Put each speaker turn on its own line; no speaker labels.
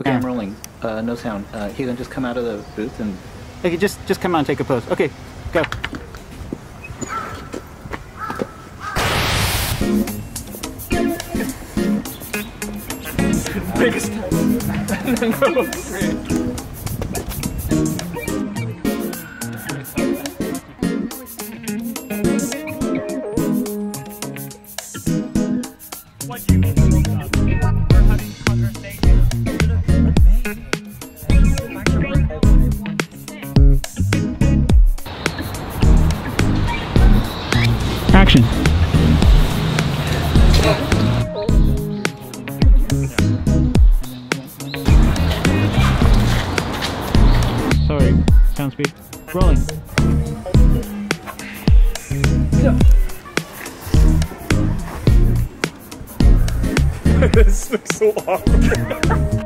Okay, I'm rolling. No sound. Heath, just come out of the booth and...
Okay, just come on and take a pose. Okay, go.
Biggest
Action. Sorry, sound speed. Rolling.
This looks so awkward.